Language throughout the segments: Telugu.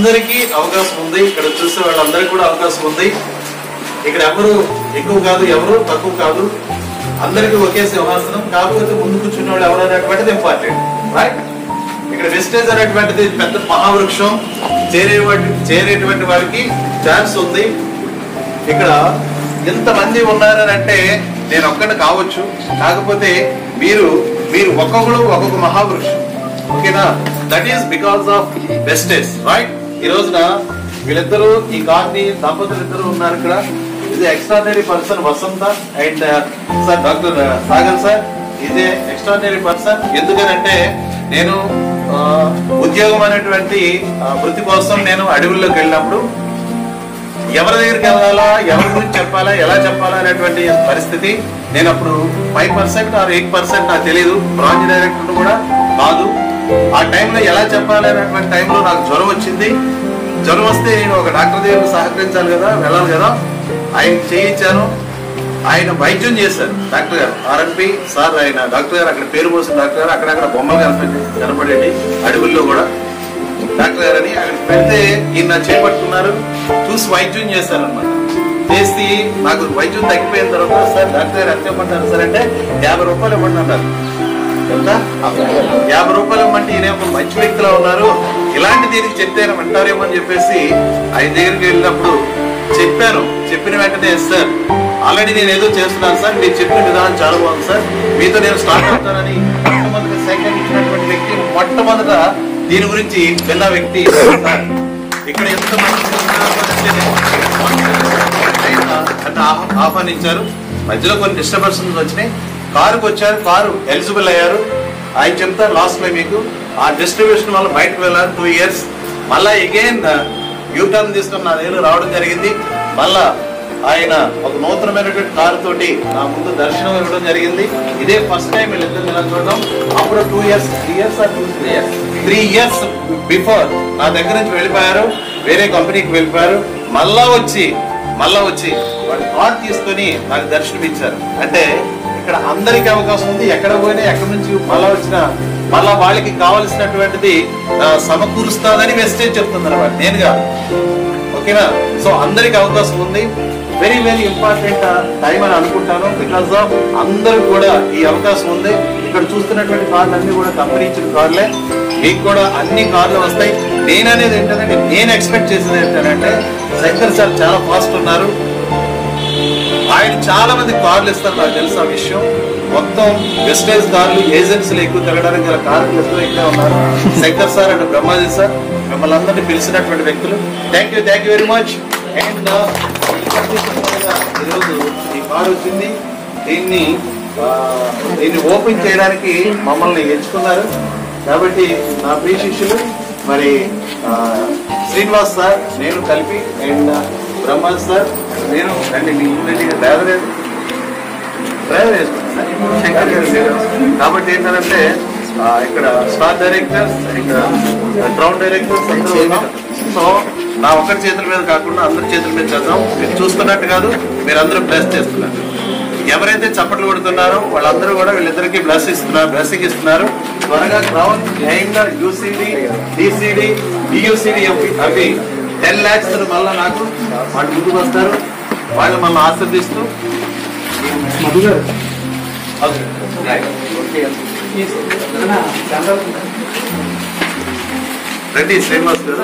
అందరికీ అవకాశం ఉంది. ఇక్కడ చూసే వాళ్ళందరికీ కూడా అవకాశం ఉంది. ఇక్కడ ఎవరు ఎక్కువ కాదు, ఎవరు తక్కువ కాదు, అందరికీ ఒకే సింహాసనం. కాకపోతే ముందు కూర్చున్న వాళ్ళు ఎవరు అనేటువంటిది ఇంపార్టెంట్, రైట్? ఇక్కడ వెస్టేజ్ అనేటువంటిది పెద్ద మహావృక్షం. చేరేటువంటి వారికి ఛాన్స్ ఉంది. ఇక్కడ ఎంతమంది ఉన్నారని అంటే నేను ఒక్కడిని కావచ్చు, కాకపోతే మీరు ఒక్కొక్కరు ఒక్కొక్క మహావృక్షం. ఓకేనా? That is because of wastage, right? ఈ రోజున వీళ్ళిద్దరూ ఈ కార్ని దంపతులు ఇద్దరు ఉన్నారు ఇక్కడ. ఇది extraordinary person Vasantha and sir doctor Sagar sir. ఇదే ఎక్స్ట్రాడినరీ పర్సన్. ఎందుకనంటే నేను ఉద్యోగం అనేటువంటి వృత్తి కోసం నేను అడవుల్లోకి వెళ్ళినప్పుడు ఎవరి దగ్గరికి వెళ్ళాలా, ఎవరి గురించి చెప్పాలా, ఎలా చెప్పాలా అనేటువంటి పరిస్థితి. నేను అప్పుడు 5% or 8% నాకు తెలియదు, బ్రాంచ్ డైరెక్టర్ కూడా కాదు. ఆ టైంలో ఎలా చెప్పాలి అనేటువంటి టైంలో నాకు జ్వరం వచ్చింది. జ్వరం వస్తే నేను ఒక డాక్టర్ దగ్గరకు సహకరించాలి కదా, వెళ్ళాలి కదా. ఆయన చేయించాను. ఆయన వైద్యం చేశారు డాక్టర్ గారు, ఆర్ఎన్పి సార్. ఆయన డాక్టర్ గారు అక్కడ పేరు పోసిన డాక్టర్ గారు. అక్కడక్కడ బొమ్మలు కనపడేది అడవుల్లో కూడా డాక్టర్ గారు అని. అక్కడికి వెళ్తే ఈయన చేపట్టుకున్నారు, చూసి వైద్యం చేశారనమాట. చేసి నాకు వైద్యం తగ్గిపోయిన తర్వాత సార్ డాక్టర్ గారు ఎంత ఇవ్వమంటారు సార్ అంటే 50 రూపాయలు ఇవ్వండి అన్నారు. ఎంత? 50 రూపాయలు ఇవ్వమంటే ఈయన ఒక మంచి వ్యక్తిలో ఉన్నారు, ఇలాంటి దీనికి చెప్తే అంటారేమో అని చెప్పేసి ఆయన దగ్గరికి వెళ్ళినప్పుడు చెప్పాను. చెప్పిన వెంటనే సార్ ఆల్రెడీ నేను ఏదో చేస్తున్నాను సార్, మీరు చెప్పిన విధానం చాలా బాగుంది సార్, మీతో నేను స్టార్ట్ అవుతానని మొట్టమొదటి సెకండ్ ఇచ్చినటువంటి వ్యక్తి, మొట్టమొదట దీని గురించి విన్న వ్యక్తి. ఇక్కడ ఎంతమంది ఆహ్వానించారు. మధ్యలో కొన్ని డిస్టర్బెన్సెస్ వచ్చినాయి. కారుకు వచ్చారు, కారు ఎలిజిబుల్ అయ్యారు. ఆయన చెప్తారు లాస్ట్ లో మీకు ఆ డిస్ట్రిబ్యూషన్ వల్ల బయటకు వెళ్ళారు 2 years. మళ్ళా అగైన్ యూటర్న్ తీసుకుని నా దగ్గర రావడం జరిగింది. మళ్ళా ఆయన ఒక నూతనమైనటువంటి కారు తోటి నా ముందు దర్శనం ఇవ్వడం జరిగింది. ఇదే ఫస్ట్ టైం వీళ్ళిద్దరు ఇలా చూడడం. అప్పుడు 2 years 3 years బిఫోర్ నా దగ్గర నుంచి వెళ్ళిపోయారు, వేరే కంపెనీకి వెళ్ళిపోయారు. మళ్ళా వచ్చి వాడి కార్ తీసుకొని నాకు దర్శనం ఇచ్చారు. అంటే ఇక్కడ అందరికి అవకాశం ఉంది. ఎక్కడ పోయినా ఎక్కడి నుంచి మళ్ళా వాళ్ళకి కావలసినటువంటిది సమకూరుస్తాదని వెస్టేజ్ చెప్తుంది అనమాట, నేను కాదు. ఓకేనా? సో అందరికి అవకాశం ఉంది. వెరీ వెరీ ఇంపార్టెంట్ టైం అని అనుకుంటాను. బికాస్ ఆఫ్ అందరూ కూడా ఈ అవకాశం ఉంది. ఇక్కడ చూస్తున్నటువంటి కార్లు అన్ని కూడా కంపెనీ ఇచ్చిన కార్లే. మీకు కూడా అన్ని కార్లు వస్తాయి. నేననేది ఏంటంటే నేను ఎక్స్పెక్ట్ చేసేది ఏంటంటే శంకర్ సార్ చాలా ఫాస్ట్ ఉన్నారు. ఆయన చాలా మంది కార్లు ఇస్తారు, నాకు తెలుసు ఆ విషయం. మొత్తం వెస్టేజ్ కార్లు ఏజెన్సీలు ఎక్కువ తిరగడానికి గల కార్లు ఎక్కువ ఉన్నారు. Shankar sir and Brahmaji sir మిమ్మల్ని అందరినీ పిలిచినటువంటి వ్యక్తులు. Thank you very much. And ఈరోజు ఈ కార్ వచ్చింది. దీన్ని ఓపెన్ చేయడానికి మమ్మల్ని ఎంచుకున్నారు. కాబట్టి నా ప్రియ శిష్యులు మరి శ్రీనివాస్ సార్, నేను కలిపి అండ్ బ్రహ్మాజీ సార్, నేను అండి మీ డ్రైవర్ శంకర్ గారు. కాబట్టి ఏంటంటే ఇక్కడ స్టార్ డైరెక్టర్స్, ఇక్కడ గ్రౌండ్ డైరెక్టర్స్ అందరూ ఉన్నాం. సో నా ఒక్కరి చేతుల మీద కాకుండా అందరి చేతుల మీద చేద్దాం. మీరు చూస్తున్నట్టు కాదు, మీరు అందరూ బ్లెస్ చేస్తున్నారు. ఎవరైతే చప్పట్లు కొడుతున్నారో వాళ్ళందరూ కూడా వీళ్ళిద్దరికి బ్లెస్సింగ్ ఇస్తున్నారు. త్వరగా గ్రౌండ్ మెయిన్గా యూసీడీ, డిసిడి, డియూసిడి అవి 10 lakhs మళ్ళా నాకు వాళ్ళు ముందుకు వస్తారు. వాళ్ళు మళ్ళీ ఆశీర్దిస్తూ రండి శ్రీనివాస్ గారు.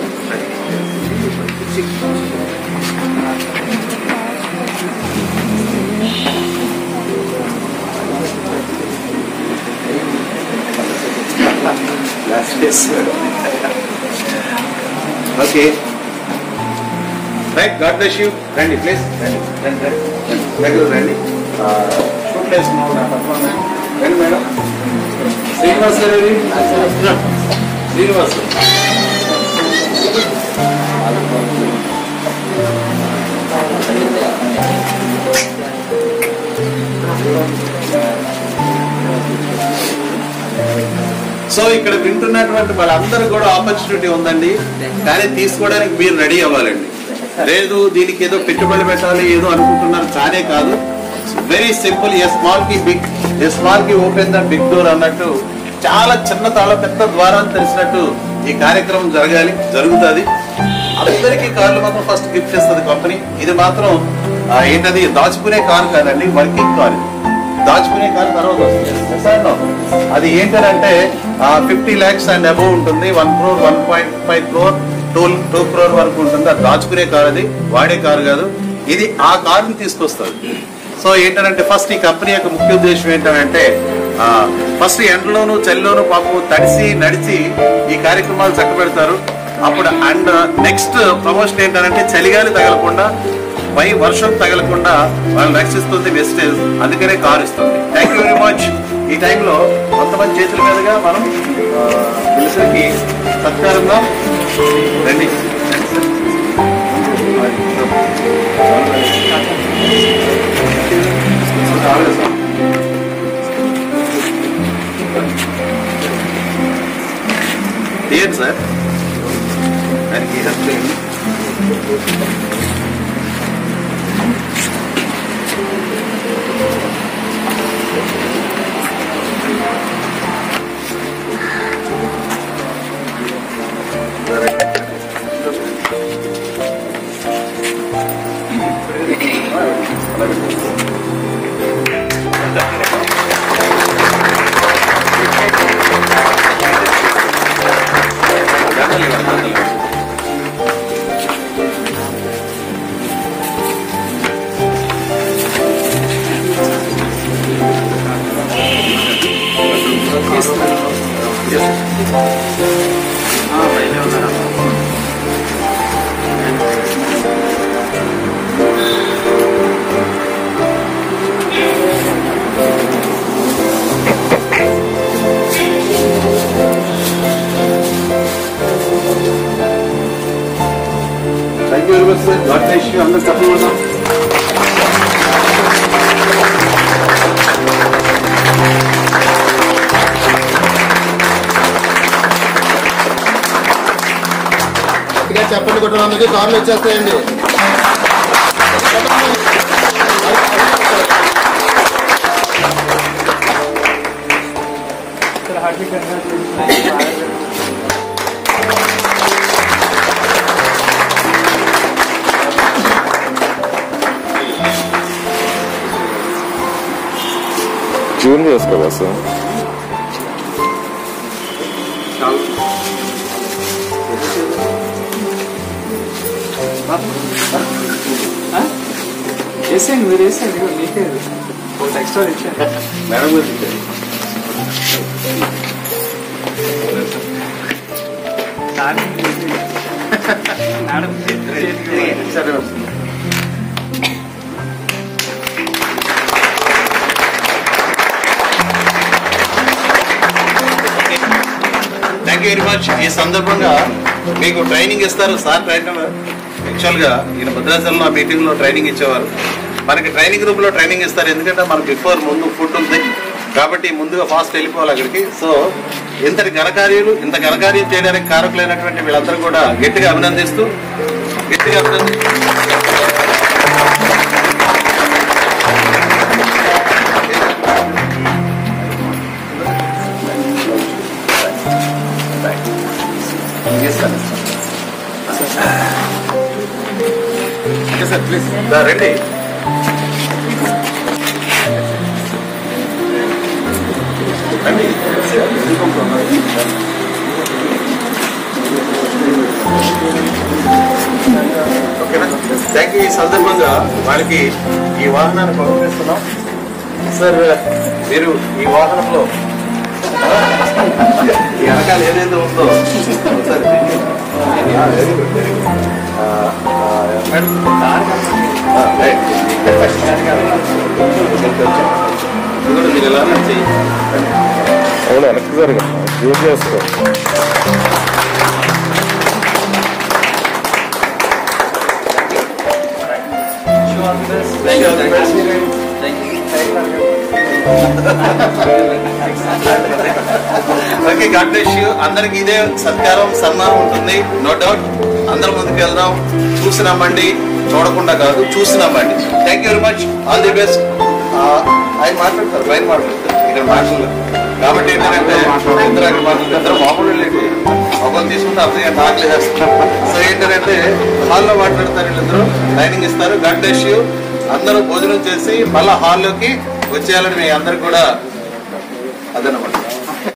Okay right, god bless you. రండి ప్లీజ్, రండి. షూట్ వేసుకున్నాం రండి మేడం. శ్రీనివాస్ గారు, శ్రీనివాస్ సో ఇక్కడ వింటున్నటువంటి వాళ్ళందరూ కూడా ఆపర్చునిటీ ఉందండి, కానీ తీసుకోవడానికి మీరు రెడీ అవ్వాలండి. లేదు దీనికి ఏదో పెట్టుబడి పెట్టాలి ఏదో అనుకుంటున్నారు, చానే కాదు. Very simple. A small key open the big door అన్నట్టు, చాలా చిన్న తాళ పెద్ద ద్వారాన్ని తెలిసినట్టు ఈ కార్యక్రమం జరుగుతుంది. అందరికీ కార్లు మాత్రం ఫస్ట్ గిఫ్ట్ ఇస్తుంది కంపెనీ. ఇది మాత్రం ఏంటది దాచుకునే కారు కాదండి, వర్కింగ్ కారు. దాచుకునే కారు తర్వాత వస్తుంది. అది ఏంటంటే 50 lakhs అండ్ అబౌవ్ ఉంటుంది. 1 crore 1.5 crore 2 crore వరకు ఉంటుంది. అది దాచుకునే కారు, అది వాడే కారు కాదు. ఇది ఆ కారుని తీసుకొస్తుంది. సో ఏంటంటే ఫస్ట్ ఈ కంపెనీ యొక్క ముఖ్య ఉద్దేశం ఏంటంటే ఫస్ట్ ఎండలోను చలిలోను పాపం తడిసి నడిచి ఈ కార్యక్రమాలు చక్కబెడతారు. అప్పుడు అండ్ నెక్స్ట్ ప్రమోషన్ ఏంటంటే చలిగాలి తగలకుండా వర్షం తగలకుండా వాళ్ళని రక్షిస్తుంది వెస్టేజ్. అందుకనే కారు ఇస్తుంది. Thank you very much. ఈ టైంలో కొంతమంది చేతుల మీదుగా మనం పిలిసరికి సత్కారంగా రండి. తీయండి సార్, దానికి హెల్ప్ చేయండి. Thank you very much, sir. God bless you. అందరూ తప్పకుండా చెప్పండి. కొట్టడానికి కార్లు వచ్చేస్తాయండి. జూన్ చేసుకోదా సార్? వేసేయండి, మీరు వేసేయండి. మీకే ఎక్స్ట్రా ఇచ్చాను మేడం సరే. Thank you very much. ఈ సందర్భంగా మీకు ట్రైనింగ్ ఇస్తారు సార్. యాక్చువల్గా ఈయన భద్రాచలంలో మీటింగ్ లో ట్రైనింగ్ ఇచ్చేవారు. మనకి ట్రైనింగ్ రూమ్ లో ట్రైనింగ్ ఇస్తారు. ఎందుకంటే మనకు బిఫోర్ ముందు ఫుడ్ ఉంది కాబట్టి ముందుగా ఫాస్ట్ వెళ్ళిపోవాలి అక్కడికి. సో ఇంత ఘనకార్యం చేయడానికి కారకులైనటువంటి వీళ్ళందరూ కూడా గట్టిగా అభినందిస్తూ సార్ ప్లీజ్ రండి. ఓకేనా? Thank you. ఈ సందర్భంగా వాళ్ళకి ఈ వాహనాన్ని పంపిస్తున్నాం. సార్ మీరు ఈ వాహనంలో ఈ వెనకాల ఏదైతే ఉందో సార్ మీరు ఎలా చేయి అవును వెనక్కి జరగదు, జూమ్ చేసుకో. Okay, god bless you. అందరికి ఇదే సత్కారం సన్మానం ఉంటుంది, నో డౌట్. అందరి ముందుకు వెళ్దాం. చూసినామండి, చూడకుండా కాదు, చూసినామండి. Thank you very much. All the best. ఆయన మాట్లాడతారు, బయట మాట్లాడతారు, ఇక్కడ మాట్లాడలేదు కాబట్టి ఏంటంటే ఇద్దరు మాట్లాడతారు. ఇద్దరు మామూలు ఫోటో తీసుకుంటే అప్పుడు ఆకలి చేస్తారు. సో ఏంటంటే హాల్లో మాట్లాడతారు వీళ్ళిద్దరూ, ట్రైనింగ్ ఇస్తారు. God bless you. అందరూ భోజనం చేసి మళ్ళీ హాల్లోకి వచ్చేయాలని మీ అందరికి కూడా అదనమాట.